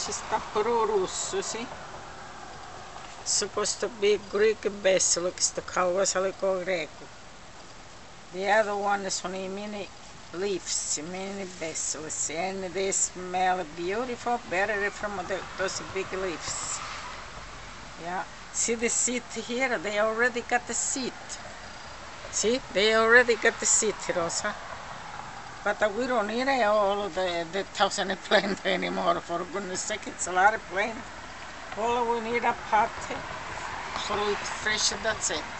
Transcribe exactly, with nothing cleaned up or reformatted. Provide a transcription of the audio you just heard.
ci sta però rosso, sì. Supposed to be Greek basil, questo calvasalico greco. The other one sono i mini leaves, mini basils, and they smell beautiful, better from the, those big leaves. Yeah, see the seed here? They already got the seed. See, they already got the seed, Rosa. But uh, we don't need all of the, the thousand plant anymore, for goodness sake, it's a lot of plant. All we need a pot, fruit fresh, that's it.